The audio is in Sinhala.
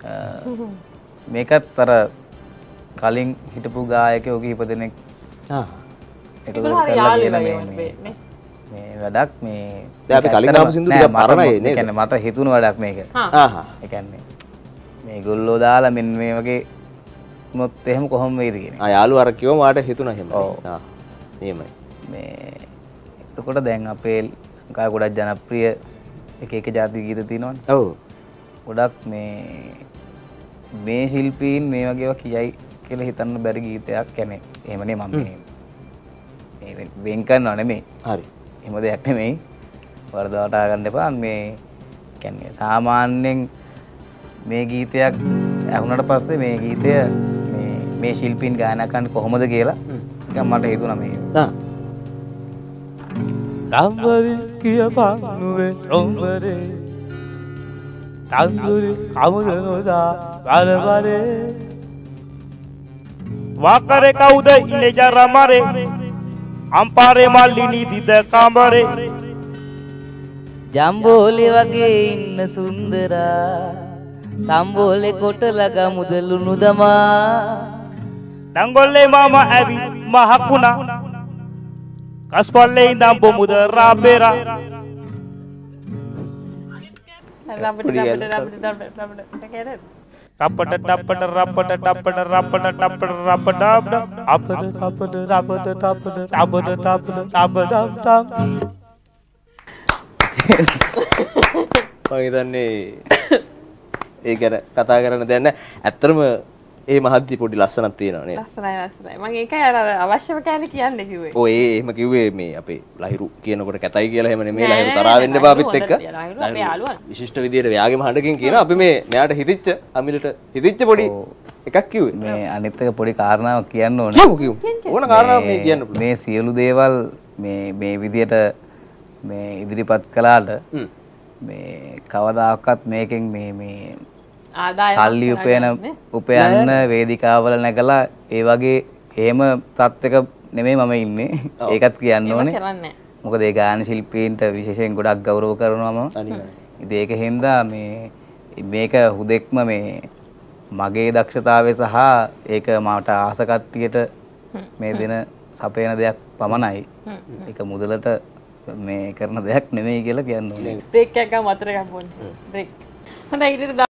මේකත් අර කලින් හිටපු ගායකයෝ කීප දෙනෙක් ඒගොල්ලෝ හරි යාළුවෝ වගේ නේ. මේ වැඩක් මේ දැන් අපි කලින් ආපු සින්දු ටික පරණයි නේද? ඒ කියන්නේ මට හිතුණු වැඩක් මේක. ඒ කියන්නේ මේගොල්ලෝ දාලා මෙන්න මේ වගේ මොත් එහෙම කොහොම වෙයිද කියන්නේ. යාළුවා අර කිව්වම වාට හිතුණා එහෙම. එහෙමයි. මේ එතකොට දැන් අපේ ගායක ගොඩක් ජනප්‍රිය එක එක ජාති ගීත තියෙනවනේ. ඔව්. ගොඩක් මේ ශිල්පීන් මේ වගේ ඒවා කියයි කියලා හිතන්න බැරි ගීතයක් කියන්නේ. එහෙමනේ මම මේ වෙන් කරනව නෙමෙයි. හරි. එහෙම දෙයක් නෙමෙයි. වරදවට ආගන්න එපා. මේ කියන්නේ සාමාන්‍යයෙන් මේ ගීතයක් ඇහුනට පස්සේ මේ ගීතය මේ ශිල්පීන් ගායනා කරන්නේ කොහොමද කියලා නිකන් මට හිතුණා මේ. Tambari කියපන් නුවේ සොම්බරේ තංගුරි කමුදනෝදා බලබලේ वाकरे कौद इले जरा मारे अंपारे मालिनी दिद कांबरे ජම්බෝලෙ වගේ ඉන්න සුන්දරා සම්බෝලෙ කොටලග මුදලුණු දමා දංගොල්ලේ මාමා ඇවි මහකුණා කස්පල්ලේ ඉඳන් බොමුද රාබෙරා Rapata tapata rapata tapata rapata tapata rapata apata tapata rapata tapata tapata tapata tapata tap මම හිතන්නේ ඒ ගැන කතා කරන්න දෙයක් නැහැ. ඇත්තටම ඒ මහද්දි පොඩි ලස්සනක් තියෙනවා නේද? ලස්සනයි. මම ඒකයි අර අවශ්‍යම කෑනේ කියන්නේ කිව්වේ. ඔය එහෙම කිව්වේ මේ අපේ ලහිරු කියනකොට කැතයි කියලා එහෙම නෙමෙයි. ලහිරු තරහා වෙන්න එපා අපිත් එක්ක. විශිෂ්ට විදියට ව්‍යාගේ මහඬකින් කියනවා අපි මේ මෙයාට හිතිච්ච අමිලට හිතිච්ච පොඩි එකක් කිව්වේ. මේ අනිත් එක පොඩි කාරණාවක් කියන්න ඕනේ. කියමු. ඕන කාරණාවක් මේ කියන්න පුළුවන්. මේ සියලු දේවල් මේ විදියට මේ ඉදිරිපත් කළාට මේ කවදාකවත් මේකෙන් මේ සල්ලි උපයන්න වේදිකාවල නැගලා ඒ වගේ එහෙම තත්ත්වයක නෙමෙයි මම ඉන්නේ. ඒකත් කියන්න ඕනේ. මොකද ඒ ගායන ශිල්පීන්ට විශේෂයෙන් ගොඩක් ගෞරව කරනවා මම. ඉතින් ඒක හින්දා මේක හුදෙක්ම මේ මගේ දක්ෂතාවය සහ ඒක මට ආස කට්ටියට මේ දෙන සපයන දෙයක් පමණයි. ඒක මුදලට මේ කරන දෙයක් නෙමෙයි කියලා කියන්න ඕනේ. බ්‍රේක් එකක් ගමු අතර ගමු. බ්‍රේක්. හොඳයි ඊට